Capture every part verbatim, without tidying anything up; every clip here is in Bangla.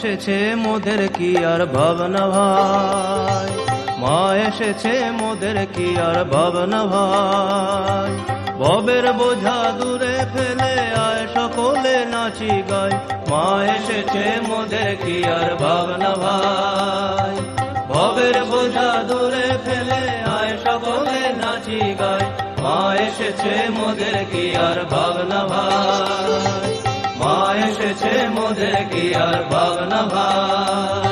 এসেছে মোদের কি আর ভাবনা ভাই, মা এসেছে মোদের কি আর ভাবনা ভাই। ভবের বোঝা দূরে ফেলে আয় সকলে নাচি গাই, মা এসেছে মোদের কি আর ভাবনা ভাই। ভবের বোঝা দূরে ফেলে আয় সকলে নাচি গাই, মা এসেছে মোদের কি আর ভাবনা ভাই, মা এসেছে মোদের কি আর ভাবনা ভাই।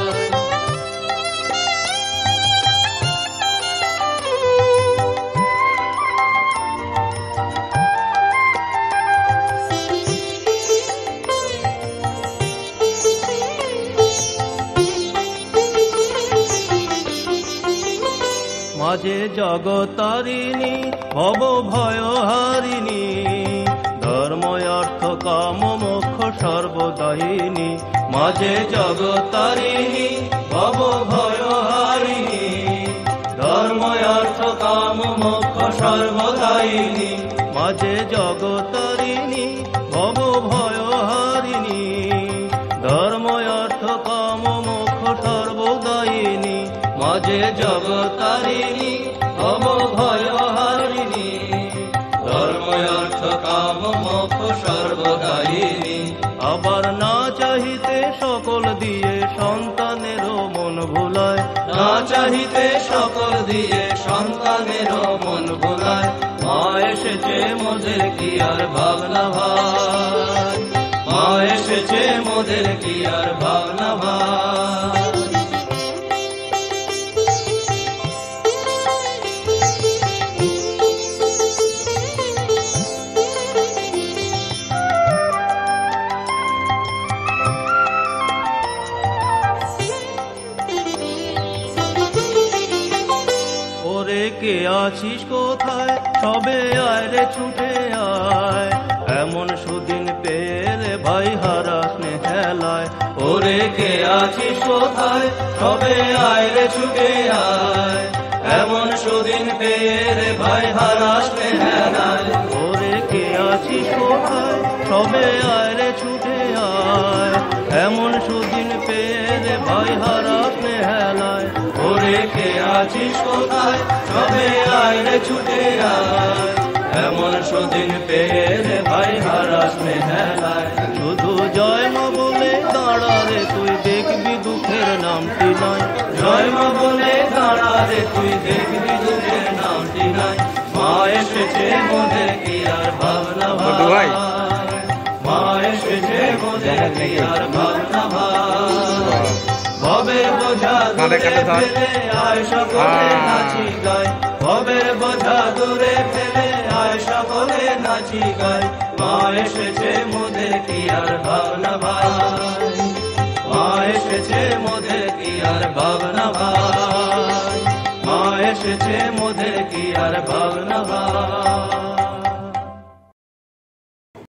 মাঝে জগতারিণী ভব ভয় হারিণী, ধর্ম অর্থ কাম মোক্ষ সর্বদায়িনী। মাঝে জগতারিণী ভব ভয় হারিণী, ধর্ম অর্থ কাম মোক্ষ সর্বদায়িনী। মাঝে জগতারিণী ভব ভয় হারিণী, ধর্ম অর্থ কাম মোক্ষ সর্বদায়িনী। মাঝে জগতারিণী ভব ভয় হারিণী, ধর্ম অর্থ কাম মোক্ষ সর্বদায়িনী। আবার না চাহিতে সকল দিয়ে সন্তানেরও মন ভুলায়, না চাহিতে সকল দিয়ে সন্তানেরও মন ভুলায়। মা এসেছে মোদের কি আর ভাবনা ভাই, মা এসেছে মোদের কি আর ভাবনা ভাই। কে আছিস কোথায় সবে আয় রে ছুটে আয়, এমন সুদিন পেলে ভাই হারাস নে হেলায়। ওরে কে আছিস কোথায় সবে আয় রে ছুটে আয়, এমন সুদিন পেলে ভাই হারাস নে হেলায়। ওরে কে আছিস কোথায় সবে আয় রে ছুটে আয়, এমন সুদিন পেলে ভাই হারাস নে হেলায়। ওরে কে আছিস কোথায় সবে আয় রে ছুটে আয়, এমন সুদিন পেলে ভাই হারাস নে হেলায়। শুধু জয় মা বলে দাঁড়া রে তুই দেখবি দুঃখের নামটি নাই, জয় মা বলে দাঁড়া রে তুই দেখবি দুঃখের নামটি নাই। মা এসেছে মোদের কি আর ভাবনা ভাই, মা এসেছে মোদের কি আর ভাবনা ভাই। ভবের বোঝা দূরে ফেলে আয় সকলে নাচি গায়, ভবের বোঝা দূরে ফেলে আয় সকলে নাচি গায়। মা এসেছে মোদের কি আর ভাবনা ভাই, মা এসেছে মোদের কি আর ভাবনা ভাই, মা এসেছে মোদের কি আর ভাবনা।